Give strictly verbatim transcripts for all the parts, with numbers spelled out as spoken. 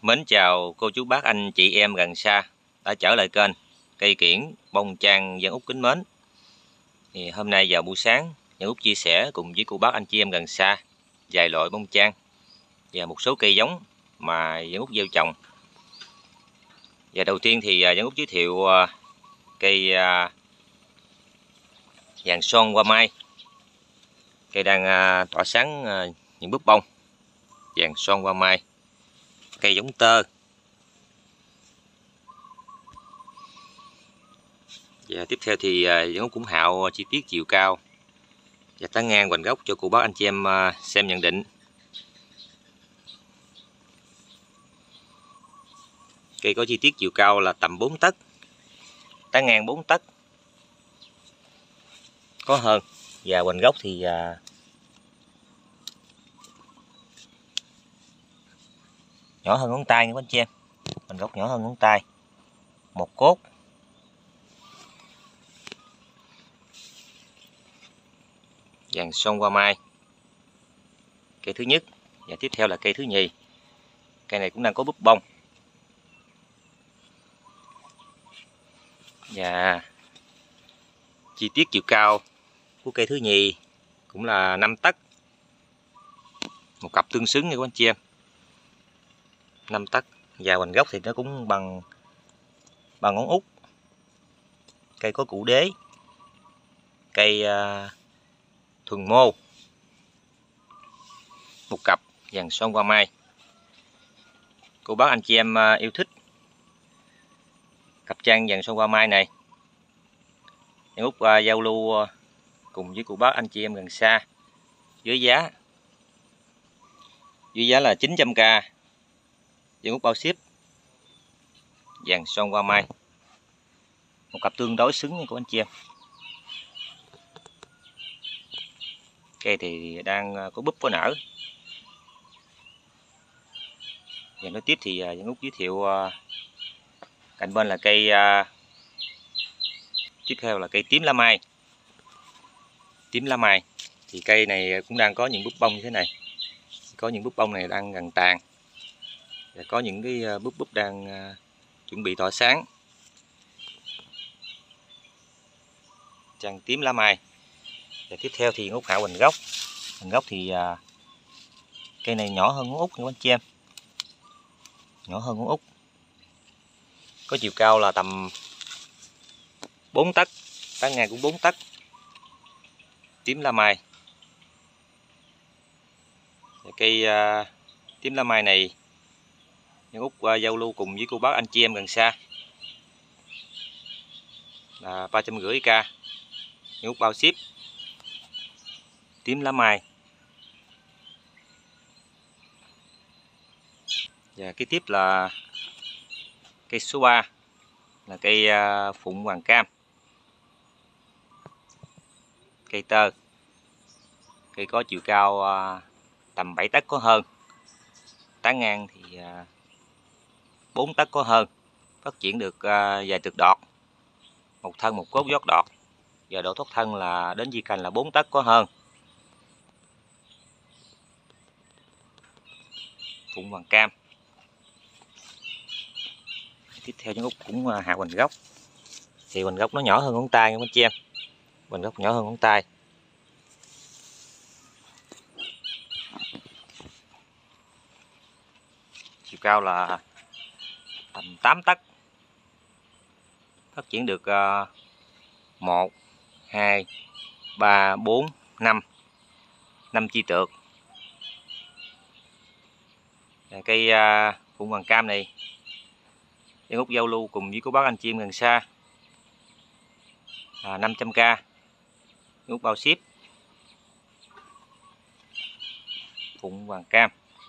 Mến chào cô chú bác anh chị em gần xa đã trở lại kênh Cây Kiểng Bông Trang Văn Úc kính mến. Thì hôm nay vào buổi sáng, Văn Úc chia sẻ cùng với cô bác anh chị em gần xa vài loại bông trang và một số cây giống mà Văn Úc gieo trồng. Và đầu tiên thì Văn Úc giới thiệu cây vàng son hoa mai. Cây đang tỏa sáng những búp bông. Vàng son hoa mai, cây giống tơ. Và tiếp theo thì Văn Úc cũng hạo chi tiết chiều cao và tán ngang hoành gốc cho cô bác anh chị em xem nhận định. Cây có chi tiết chiều cao là tầm bốn tấc, tán ngang bốn tấc có hơn, và hoành gốc thì nhỏ hơn ngón tay nha anh chị em. Hoành gốc nhỏ hơn ngón tay, một cốt. Vàng son hoa mai, cây thứ nhất, và tiếp theo là cây thứ nhì. Cây này cũng đang có búp bông. Và chi tiết chiều cao của cây thứ nhì cũng là năm tấc, một cặp tương xứng nha các anh chị em, năm tấc. Và hoành gốc thì nó cũng bằng bằng ngón út. Cây có củ đế, cây uh, thuần mô. Một cặp vàng son hoa mai. Cô bác anh chị em uh, yêu thích cặp trang vàng son hoa mai này, Văn Úc uh, giao lưu uh, cùng với cô bác anh chị em gần xa với giá với giá là chín trăm k. Văn Úc bao ship. Vàng son hoa mai, một cặp tương đối xứng nha của anh chị em. Cây thì đang có búp có nở. Và nói tiếp thì Văn Úc giới thiệu cạnh bên là cây tiếp theo là cây tím lá mai. Tím lá mai thì cây này cũng đang có những búp bông như thế này. Có những búp bông này đang gần tàn, và có những cái búp búp đang chuẩn bị tỏa sáng. Trang tím lá mai. Và tiếp theo thì Úc hạo hoành gốc. Hoành gốc thì cây này nhỏ hơn ngón út nha anh chị em, nhỏ hơn ngón út. Có chiều cao là tầm bốn tấc, tán ngang cũng bốn tấc. Tím lá mai. Và cây uh, tím lá mai này Văn Úc uh, giao lưu cùng với cô bác anh chị em gần xa là ba trăm rưỡi k. Văn Úc bao ship. Tím lá mai. Và kế tiếp là cây số ba là cây uh, phụng hoàng cam. Cây tơ. Cây có chiều cao uh, tầm bảy tấc có hơn, tán ngang thì uh, bốn tấc có hơn. Phát triển được uh, vài tược đọt, một thân một cốt giót đọt, và độ thoát thân là đến di cành là bốn tấc có hơn. Phụng hoàng cam. Tiếp theo Văn Úc cũng uh, hạ hoành gốc. Thì hoành gốc nó nhỏ hơn ngón tay nha anh chị em, hoành gốc nhỏ hơn ngón tay. Chiều cao là tầm tám tấc. Phát triển được một, hai, ba, bốn, năm năm chi tược. Cây uh, phụng hoàng cam này Văn Úc giao lưu cùng với cô bác anh chị em gần xa là năm trăm k. Văn Úc bao ship. Phụng hoàng cam.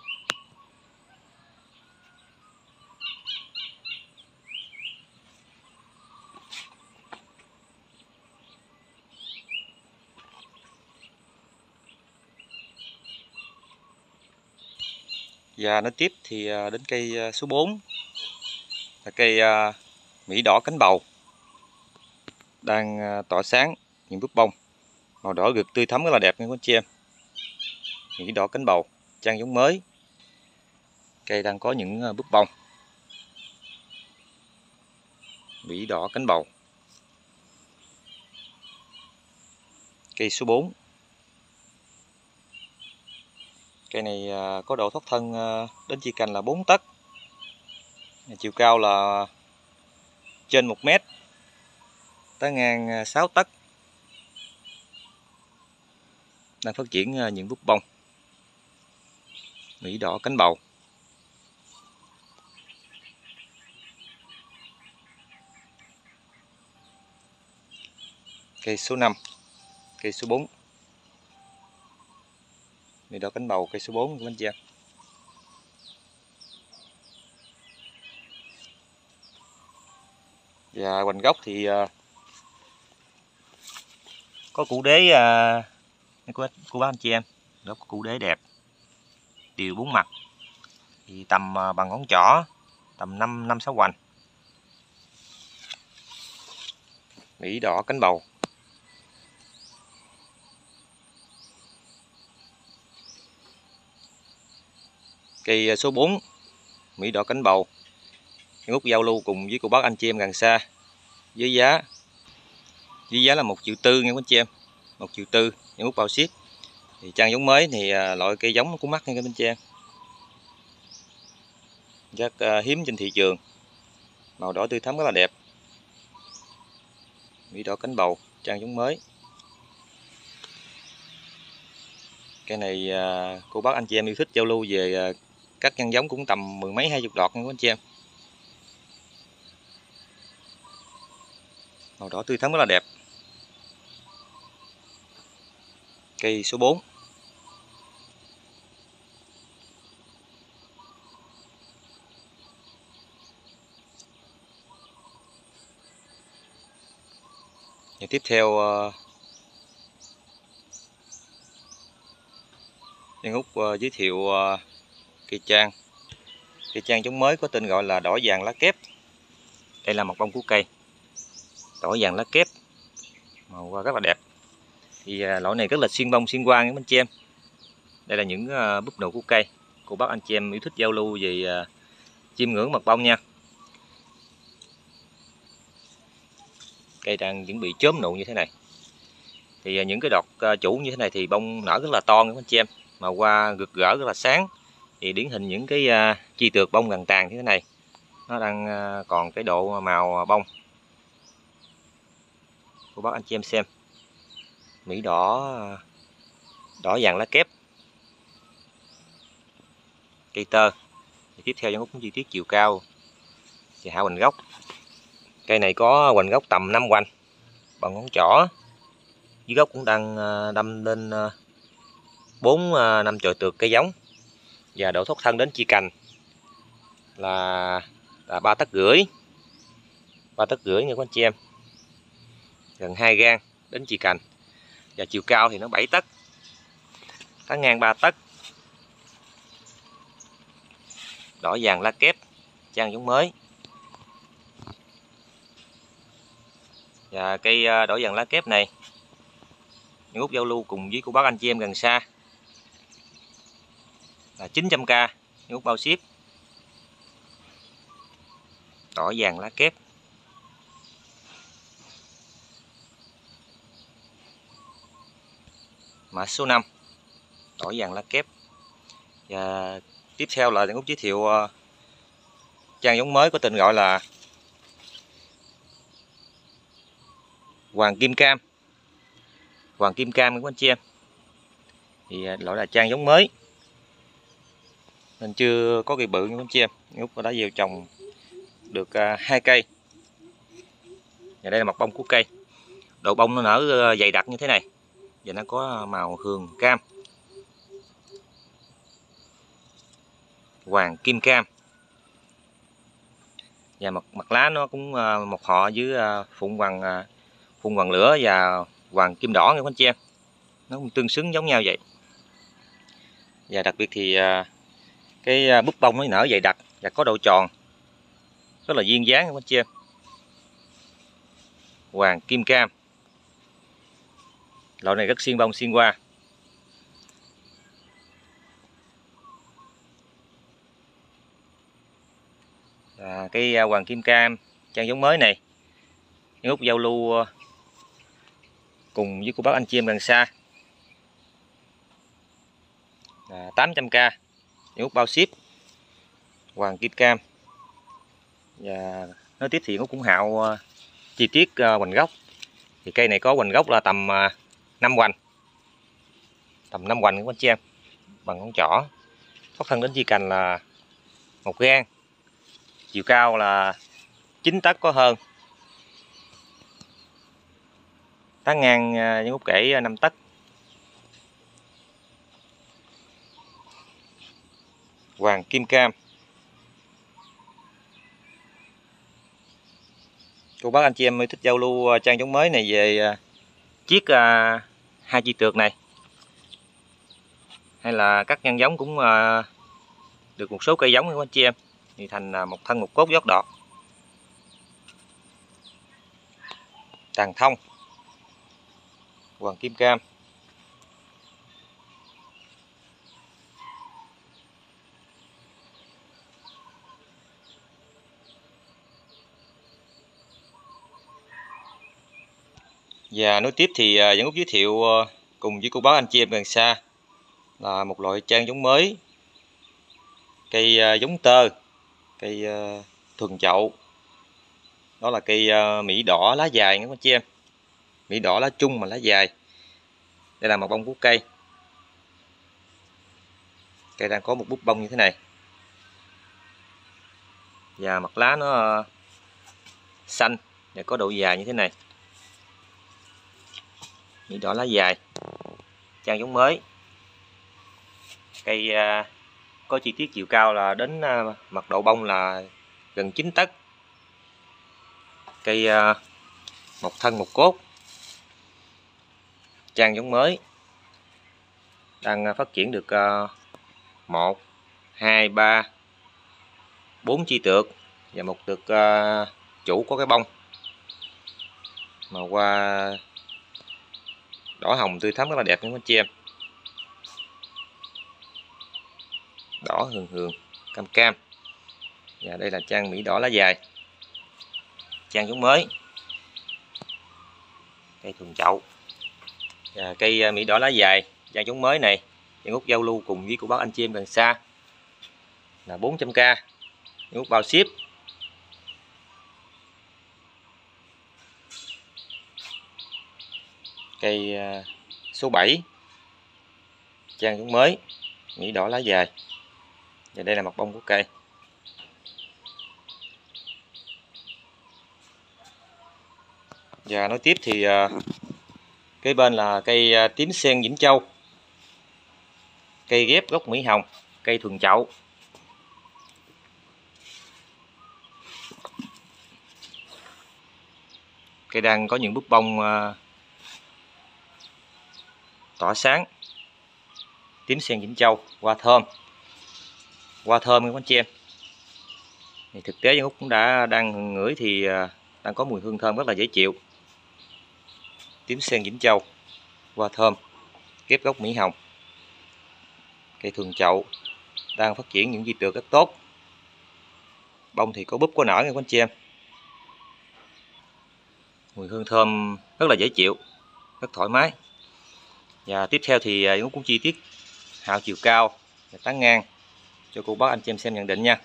Và nói tiếp thì đến cây số bốn là cây mỹ đỏ cánh bầu, đang tỏa sáng những búp bông, màu đỏ rực tươi thắm rất là đẹp nha các anh chị em. Mỹ đỏ cánh bầu, trang giống mới. Cây đang có những búp bông. Bỉ đỏ cánh bầu. Cây số bốn. Cây này có độ thoát thân đến chi cành là bốn tấc. Chiều cao là trên một mét, tới ngang sáu tấc. Đang phát triển những búp bông. Bỉ đỏ cánh bầu. Cây số năm. Cây số bốn. Bỉ đỏ cánh bầu cây số bốn của anh chị em. Và hoành gốc thì có củ đế của, của bác anh chị em. Gốc củ đế đẹp, đều bốn mặt, thì tầm bằng ngón trỏ, tầm năm năm sáu hoành. Bỉ đỏ cánh bầu. Cây số bốn. Bỉ đỏ cánh bầu. Cây út giao lưu cùng với cô bác anh chị em gần xa. Với giá với giá là một triệu tư nha các anh chị em. Một triệu tư những út bao ship. Thì trang giống mới thì loại cây giống cũng mắc nha các anh chị em. Rất hiếm trên thị trường. Màu đỏ tươi thắm rất là đẹp. Bỉ đỏ cánh bầu, trang giống mới. Cây này cô bác anh chị em yêu thích giao lưu về các nhân giống cũng tầm mười mấy hai chục đọt nha các anh chị em. Màu đỏ tươi thắm rất là đẹp. Cây số bốn. Và tiếp theo Nhân Úc giới thiệu cây trang. Cây trang giống mới có tên gọi là đỏ vàng lá kép. Đây là một bông của cây. Đỏ vàng lá kép. Màu rất là đẹp. Thì loại này rất là xuyên bông xuyên quang các anh chị em. Đây là những búp nụ của cây. Cô bác anh chị em yêu thích giao lưu về chiêm ngưỡng mật bông nha. Cây đang chuẩn bị chớm nụ như thế này. Thì những cái đọt chủ như thế này thì bông nở rất là to các anh chị em. Màu hoa rực rỡ rất là sáng. Thì điển hình những cái chi tược bông gần tàn như thế này. Nó đang còn cái độ màu bông. Cô bác anh chị em xem. Mỹ đỏ đỏ vàng lá kép. Cây tơ. Thì tiếp theo những chi tiết chiều cao và hạ hoành gốc. Cây này có hoành gốc tầm năm hoành bằng ngón trỏ. Dưới gốc cũng đang đâm lên bốn năm chồi tược cây giống. Và độ thoát thân đến chi cành là là ba tấc rưỡi. ba tấc rưỡi nha các anh chị em. Gần hai gang đến chi cành. Và chiều cao thì nó bảy tấc. Tán ngang ba tấc. Đỏ vàng lá kép, trang giống mới. Và cây đỏ vàng lá kép này Nhân Úc giao lưu cùng với cô bác anh chị em gần xa là chín trăm k, Nhân Úc bao ship. Đỏ vàng lá kép. Mã số năm. Đỏ vàng lá kép. Và tiếp theo là Nhân Úc giới thiệu trang giống mới có tên gọi là Hoàng Kim Cam. Hoàng Kim Cam các anh chị em. Thì loại là trang giống mới nên chưa có cây bự nha các anh chị em. Úc đã gieo trồng được hai cây. Và đây là mặt bông của cây. Độ bông nó nở dày đặc như thế này. Và nó có màu hường cam. Hoàng Kim Cam. Và mặt mặt lá nó cũng một họ với phụng hoàng phụng hoàng lửa và hoàng kim đỏ nha các anh chị em. Nó cũng tương xứng giống nhau vậy. Và đặc biệt thì cái búp bông nó nở dày đặc và có độ tròn rất là duyên dáng các anh chị em. Hoàng Kim Cam. Loại này rất xuyên bông xuyên hoa. À, cây hoàng kim cam trang giống mới này Nhân Úc giao lưu cùng với cô bác anh chị em gần xa à, tám trăm k Nhân Úc bao ship hoàng kim cam. Và nói tiếp thì Úc cũng hạo chi tiết hoành gốc. Thì cây này có hoành gốc là tầm năm hoành, tầm năm hoành các anh chị em, bằng ngón trỏ. Thoát thân đến chi cành là một gang, chiều cao là chín tấc có hơn, tán ngang Nhân Úc kể năm tấc. Hoàng kim cam. Cô bác anh chị em thích giao lưu trang giống mới này về chiết uh, hai chi tược này, hay là các nhân giống cũng uh, được một số cây giống của anh chị em thì thành uh, một thân một cốt giót đọt, tàn thông, hoàng kim cam. Và nối tiếp thì Nhân Úc giới thiệu cùng với cô bác anh chị em gần xa là một loại trang giống mới, cây giống tơ, cây thuần chậu. Đó là cây mỹ đỏ lá dài các anh chị em, mỹ đỏ lá chung mà lá dài. Đây là một bông của cây. Cây đang có một búp bông như thế này, và mặt lá nó xanh và có độ dài như thế này. Mỹ đỏ lá dài, trang giống mới. Cây uh, có chi tiết chiều cao là đến uh, mặt độ bông là gần chín tấc. Cây uh, một thân một cốt, trang giống mới, đang uh, phát triển được uh, một, hai, ba, bốn chi tược và một tược uh, chủ có cái bông màu hoa đỏ hồng tươi thắm rất là đẹp nha anh chị em. Đỏ hường hường cam cam. Và đây là trang mỹ đỏ lá dài, trang giống mới, cây thuần chậu. Và cây mỹ đỏ lá dài trang giống mới này Nhân Úc giao lưu cùng với cô bác anh chị em gần xa là bốn trăm k, Nhân Úc bao ship. Cây số bảy, trang giống mới, mỹ đỏ lá dài. Và đây là mặt bông của cây. Và nói tiếp thì kế bên là cây tím sen Vĩnh Châu, cây ghép gốc Mỹ Hồng, cây thuần chậu. Cây đang có những búp bông tỏa sáng. Tím sen Vĩnh Châu, hoa thơm, hoa thơm các anh chị em. Thì thực tế Nhân Úc cũng đã đang ngửi thì đang có mùi hương thơm rất là dễ chịu. Tím sen Vĩnh Châu, hoa thơm, ghép gốc Mỹ Hồng, cây thuần chậu, đang phát triển những chi tược rất tốt. Bông thì có búp có nở nha các anh chị em. Mùi hương thơm rất là dễ chịu, rất thoải mái. Và tiếp theo thì Nhân Úc cũng chi tiết hạo chiều cao và tán ngang cho cô bác anh chị em xem nhận định nha.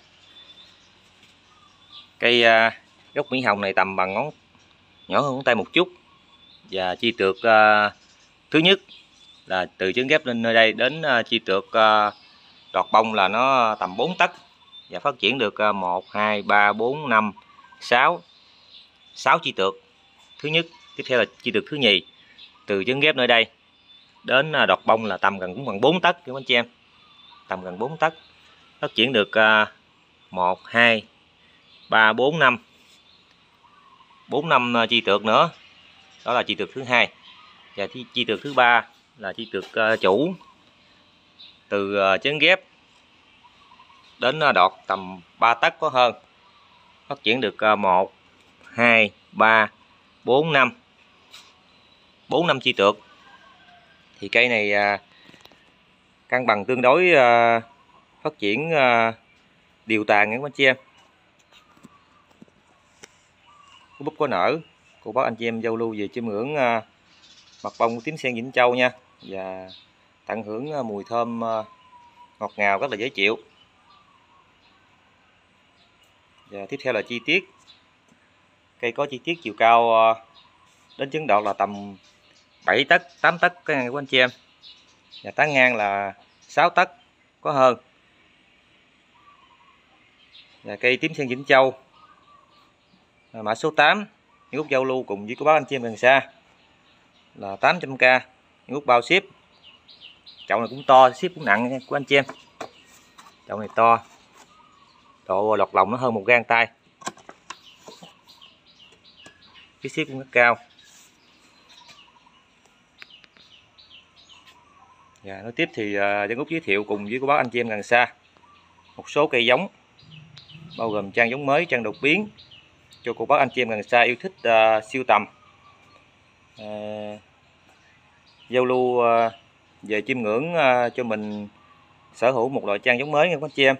Cây uh, gốc Mỹ Hồng này tầm bằng ngón nhỏ hơn ngón tay một chút. Và chi tược uh, thứ nhất là từ trứng ghép lên nơi đây đến uh, chi tược uh, đọt bông là nó tầm bốn tấc. Và phát triển được uh, một, hai, ba, bốn, năm, sáu, sáu chi tược thứ nhất. Tiếp theo là chi tược thứ nhì, từ trứng ghép nơi đây đến uh, đọt bông là tầm gần cũng gần bốn tấc các anh chị em, tầm gần bốn tấc. Phát triển được uh, một, hai, ba, bốn, năm, bốn năm chi tược nữa. Đó là chi tược thứ hai. Và chi, chi tược thứ ba là chi tược uh, chủ, từ uh, trứng ghép đến uh, đọt tầm ba tấc có hơn. Phát triển được uh, một, hai, ba, bốn, năm, bốn năm chi tược. Thì cây này uh, cân bằng tương đối, uh, phát triển uh, đều tàn các anh chị em. Cú búp có nở, cô bác anh chị em giao lưu về chiêm ngưỡng uh, mặt bông tím sen Vĩnh Châu nha, và tận hưởng uh, mùi thơm uh, ngọt ngào rất là dễ chịu. Và tiếp theo là chi tiết. Cây có chi tiết chiều cao uh, đến chứng độ là tầm bảy tấc, tám tấc các anh chị em. Và tán ngang là sáu tấc có hơn. Và cây tím sen Vĩnh Châu mã số tám, những út giao lưu cùng với cô bác anh chị em gần xa là tám trăm k, những út bao ship. Chậu này cũng to, ship cũng nặng nha của anh chị em. Chậu này to, độ lọt lòng nó hơn một gang tay, cái ship cũng rất cao. Và nói tiếp thì uh, Dân Úc giới thiệu cùng với cô bác anh chị em gần xa một số cây giống, bao gồm trang giống mới, trang đột biến cho cô bác anh chị em gần xa yêu thích uh, siêu tầm, uh, giao lưu uh, về chiêm ngưỡng uh, cho mình sở hữu một loại trang giống mới nha các anh chị em.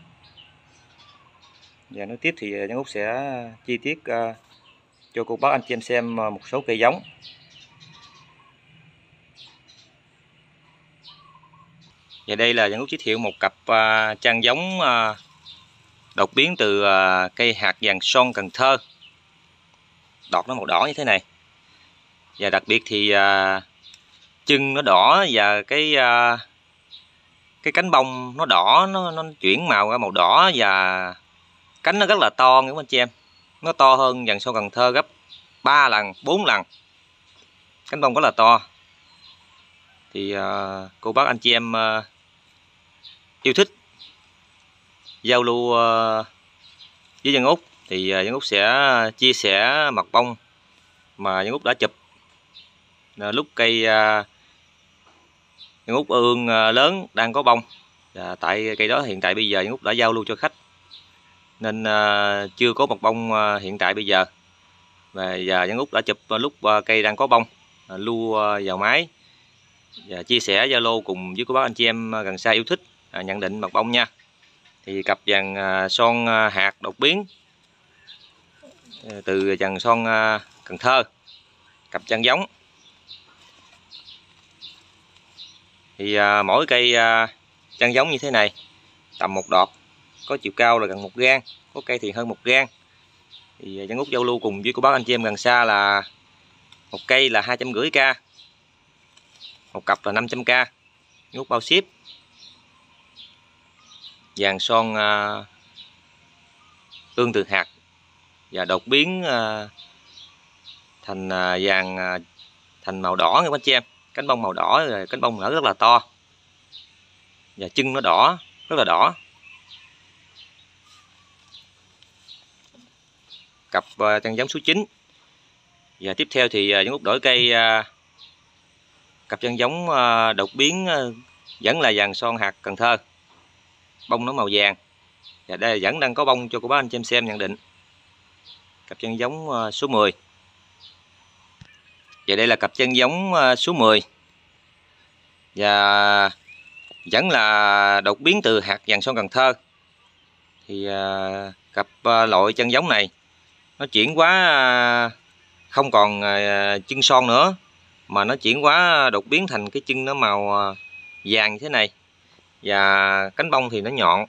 Và nói tiếp thì Dân Úc sẽ chi tiết uh, cho cô bác anh chị em xem uh, một số cây giống. Và đây là Dân Úc giới thiệu một cặp uh, trang giống uh, đột biến từ uh, cây hạt vàng son Cần Thơ. Đọt nó màu đỏ như thế này. Và đặc biệt thì uh, chân nó đỏ và cái uh, cái cánh bông nó đỏ, nó, nó chuyển màu ra màu đỏ, và cánh nó rất là to các anh chị em. Nó to hơn vàng son Cần Thơ gấp ba lần, bốn lần. Cánh bông rất là to. Thì uh, cô bác anh chị em uh, yêu thích giao lưu uh, với Dân Úc thì uh, Dân Úc sẽ chia sẻ mặt bông mà Dân Úc đã chụp uh, lúc cây uh, Dân Úc ương uh, lớn đang có bông. Và tại cây đó hiện tại bây giờ Dân Úc đã giao lưu cho khách nên uh, chưa có mặt bông uh, hiện tại bây giờ. Và giờ Dân Úc đã chụp uh, lúc uh, cây đang có bông, uh, lưu uh, vào máy và chia sẻ Zalo cùng với cô bác anh chị em gần xa yêu thích uh, nhận định mặt bông nha. Thì cặp vàng uh, son uh, hạt đột biến uh, từ vàng son uh, Cần Thơ, cặp trang giống. Thì uh, mỗi cây uh, trang giống như thế này tầm một đọt, có chiều cao là gần một gang, có cây thì hơn một gang. Thì Dân Úc giao lưu cùng với cô bác anh chị em gần xa là một cây là hai trăm rưỡi k, một cặp là năm trăm k, Dân Úc bao ship. Vàng son uh, ương từ hạt và đột biến uh, thành uh, vàng uh, thành màu đỏ các anh chị em. Cánh bông màu đỏ, rồi cánh bông nở rất là to và chân nó đỏ, rất là đỏ. Cặp uh, trang giống số chín. Và tiếp theo thì uh, Dân Úc đổi cây uh, cặp trang giống uh, đột biến uh, vẫn là vàng son hạt Cần Thơ, bông nó màu vàng. Và đây vẫn đang có bông cho cô bác anh chị em xem nhận định. Cặp trang giống uh, số mười. Và đây là cặp trang giống uh, số mười. Và vẫn là đột biến từ hạt vàng son Cần Thơ. Thì uh, cặp uh, loại chân giống này nó chuyển quá uh, không còn uh, chân son nữa, mà nó chuyển quá đột biến thành cái chân nó màu uh, vàng như thế này. Và cánh bông thì nó nhọn,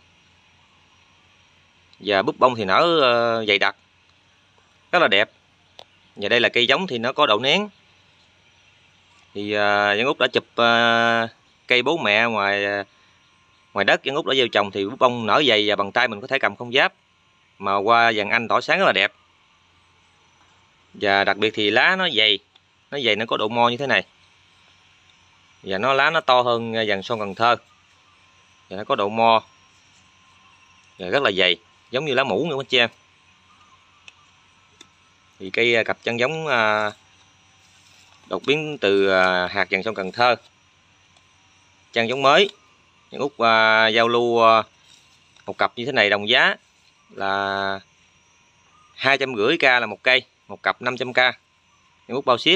và búp bông thì nở uh, dày đặc, rất là đẹp. Và đây là cây giống thì nó có độ nén. Thì uh, Dân Úc đã chụp uh, cây bố mẹ ngoài uh, ngoài đất Dân Úc đã gieo trồng thì búp bông nở dày và bằng tay mình có thể cầm không giáp, mà qua vàng anh tỏa sáng rất là đẹp. Và đặc biệt thì lá nó dày, nó dày nó có độ mo như thế này. Và nó lá nó to hơn vàng son Cần Thơ. Và nó có độ mo và rất là dày, giống như lá mũ nữa anh chị em. Thì cây cặp chân giống uh, đột biến từ uh, hạt vàng son Cần Thơ, trang giống mới. Dân Úc uh, giao lưu uh, một cặp như thế này đồng giá là hai trăm rưỡi k là một cây, một cặp năm trăm k, Dân Úc bao ship.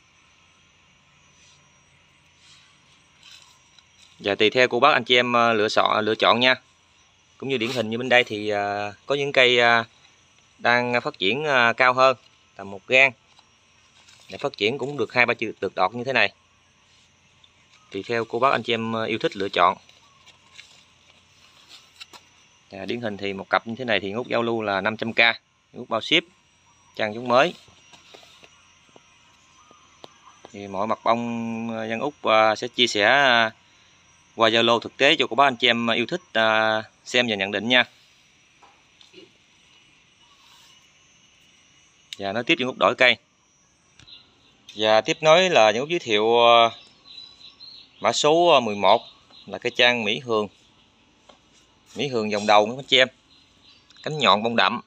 Và tùy theo cô bác anh chị em uh, lựa chọn lựa chọn nha. Cũng như điển hình như bên đây thì uh, có những cây uh, đang phát triển uh, cao hơn, tầm một gang. Để phát triển cũng được hai ba được đọt như thế này. Tùy theo cô bác anh chị em yêu thích lựa chọn. À, điển hình thì một cặp như thế này thì Út giao lưu là năm trăm k, Út bao ship, trang giống mới. Thì mọi mặt bông Văn Út sẽ chia sẻ qua Zalo thực tế cho cô bác anh chị em yêu thích xem và nhận định nha. Và nói tiếp Văn Út đổi cây. Và tiếp nối là Văn Út giới thiệu mã số mười một là cây trang Mỹ Hường. Mỹ Hường vòng đầu các anh chị em. Cánh nhọn bông đậm.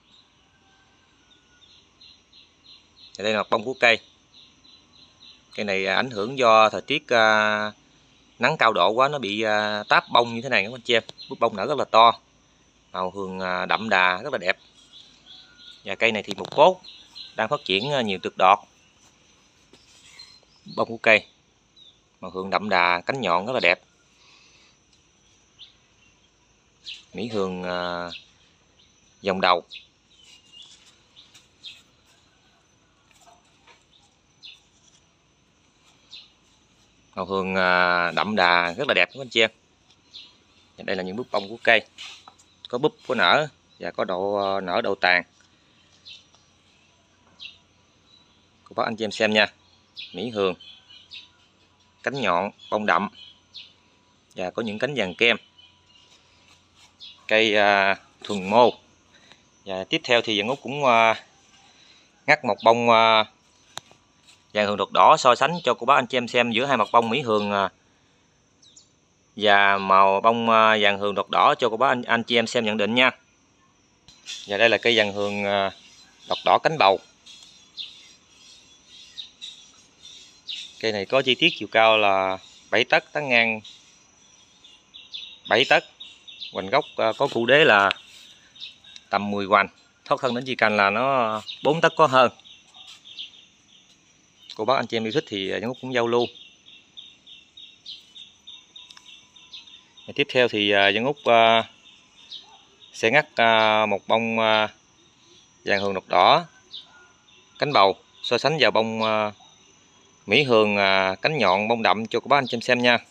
Và đây là mặt bông của cây. Cây này ảnh hưởng do thời tiết uh, nắng cao độ quá, nó bị uh, táp bông như thế này các anh chị em. Búp bông nở rất là to, màu hường uh, đậm đà, rất là đẹp. Và cây này thì một cốt đang phát triển uh, nhiều tược đọt. Bông của cây màu hường đậm đà, cánh nhọn rất là đẹp. Mỹ Hường uh, vòng đầu. Màu hường đậm đà rất là đẹp các anh chị em. Đây là những búp bông của cây, có búp, có nở và có độ nở độ tàn. Cô bác anh chị em xem nha. Mỹ Hường, cánh nhọn, bông đậm và có những cánh vàng kem. Cây uh, thuần mô. Và tiếp theo thì Văn Út cũng uh, ngắt một bông uh, vàng hường đột đỏ so sánh cho cô bác anh chị em xem giữa hai mặt bông Mỹ Hường và màu bông vàng hường đột đỏ cho cô bác anh, anh chị em xem nhận định nha. Và đây là cây vàng hường đột đỏ cánh bầu. Cây này có chi tiết chiều cao là bảy tấc, tán ngang bảy tấc, hoành gốc có cụ đế là tầm mười hoành, thoát thân đến chi cành là nó bốn tấc có hơn. Cô bác anh chị em yêu thích thì Văn Út cũng giao lưu. Tiếp theo thì Văn Út sẽ ngắt một bông vàng hường đột đỏ cánh bầu so sánh vào bông Mỹ Hường cánh nhọn bông đậm cho cô bác anh chị em xem nha.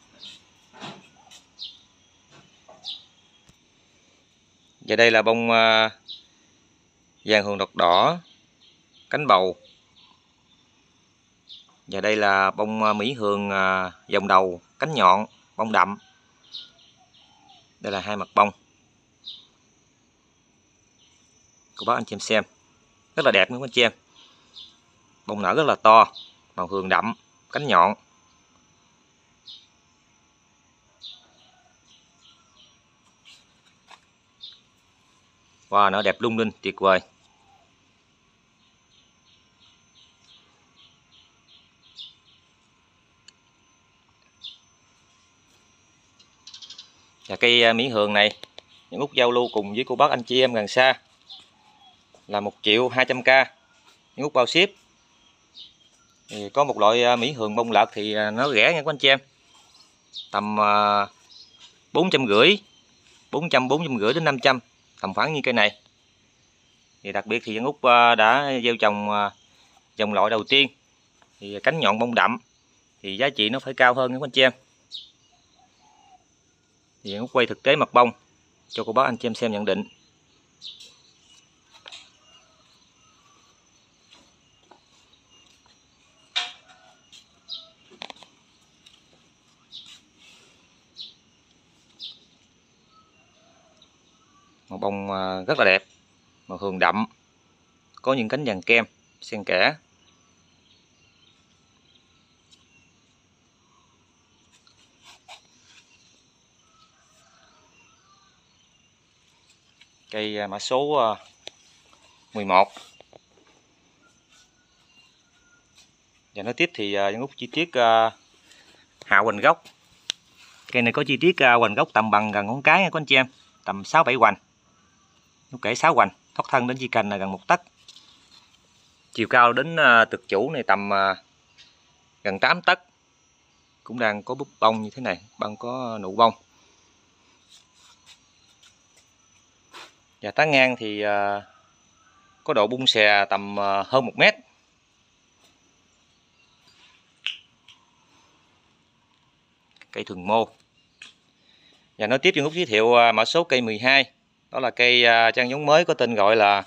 Và đây là bông vàng hường đột đỏ cánh bầu. Và đây là bông Mỹ Hường vòng đầu cánh nhọn bông đậm. Đây là hai mặt bông. Cô bác anh chị em xem rất là đẹp đúng không anh chị em. Bông nở rất là to, màu hường đậm, cánh nhọn. Wow, nó đẹp lung linh, tuyệt vời. Và cây Mỹ Hường này Văn Út giao lưu cùng với cô bác anh chị em gần xa là một triệu hai trăm k, Văn Út bao ship. Thì có một loại Mỹ Hường bông lợt thì nó rẻ nha các anh chị em, tầm bốn trăm rưỡi, bốn trăm, bốn trăm rưỡi đến năm trăm, tầm khoảng như cây này. Thì đặc biệt thì Văn Út đã gieo trồng dòng loại đầu tiên thì cánh nhọn bông đậm thì giá trị nó phải cao hơn các anh chị em. Thì Văn Út quay thực tế mặt bông cho cô bác anh chị em xem nhận định. Màu bông rất là đẹp, màu hường đậm, có những cánh vàng kem xen kẽ. Cây mã số mười một. Và nói tiếp thì Văn Út chi tiết hạ hoành gốc. Cây này có chi tiết hoành gốc tầm bằng gần ngón cái nha các anh chị em, tầm sáu bảy hoành. Nó kể sáu hoành, thoát thân đến chi cành là gần một tấc. Chiều cao đến thực chủ này tầm gần tám tấc. Cũng đang có búp bông như thế này, bông có nụ bông. Và tán ngang thì có độ bung xè tầm hơn một mét. Cây thuần mô. Và nói tiếp Dân Úc giới thiệu mã số cây mười hai. Đó là cây trang giống mới có tên gọi là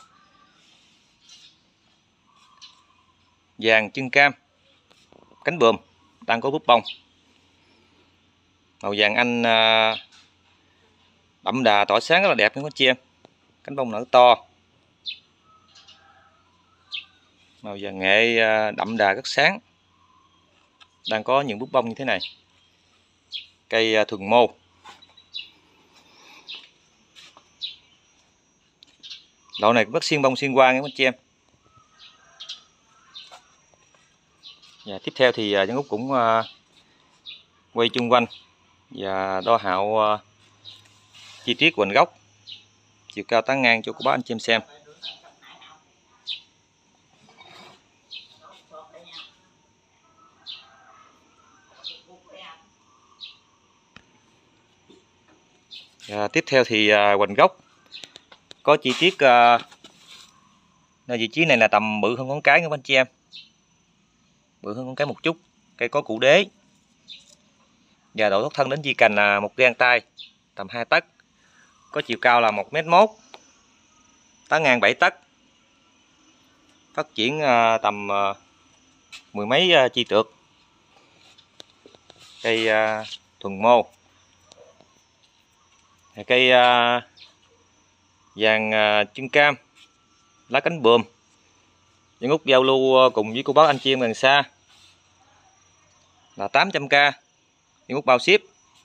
vàng chân cam cánh buồm, đang có búp bông. Màu vàng anh đậm đà tỏa sáng rất là đẹp nha các chị em. Cánh bông nở to. Màu vàng nghệ đậm đà rất sáng. Đang có những búp bông như thế này. Cây thuần mô. Loại này cũng rất xiên bông xiên hoa nha các chị em. Và tiếp theo thì Dân Úc cũng quay chung quanh và đo hạo chi tiết hoành gốc, chiều cao tán ngang cho cô bác anh chị em xem. Và tiếp theo thì hoành gốc có chi tiết uh, nơi vị trí này là tầm bự hơn ngón cái các anh chị em, bự hơn ngón cái một chút. Cây có cụ đế và độ thoát thân đến chi cành là một gang tay tầm hai tấc, có chiều cao là một mét mốt, tán ngang bảy tấc, phát triển uh, tầm uh, mười mấy uh, chi trượt. Cây uh, thuần mô. Cây uh, vàng uh, chân cam lá cánh buồm, Dân Úc giao lưu cùng với cô bác anh chị em gần xa là tám trăm k, Dân Úc bao ship.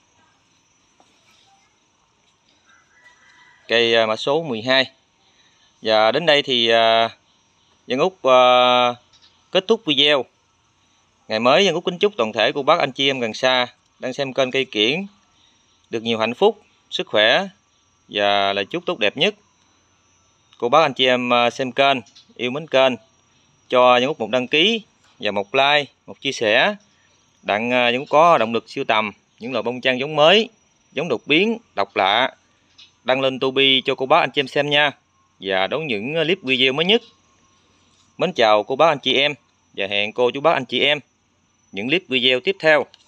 Cây uh, mã số mười hai. Và đến đây thì uh, Dân Úc uh, kết thúc video. Ngày mới Dân Úc kính chúc toàn thể cô bác anh chị em gần xa đang xem kênh Cây Kiển được nhiều hạnh phúc, sức khỏe và lời chúc tốt đẹp nhất. Cô bác anh chị em xem kênh, yêu mến kênh, cho Dân Úc một đăng ký và một like, một chia sẻ, đặng Dân Úc có động lực sưu tầm những loại bông trang giống mới, giống đột biến, độc lạ, đăng lên Tubi cho cô bác anh chị em xem nha, và đón những clip video mới nhất. Mến chào cô bác anh chị em và hẹn cô chú bác anh chị em những clip video tiếp theo.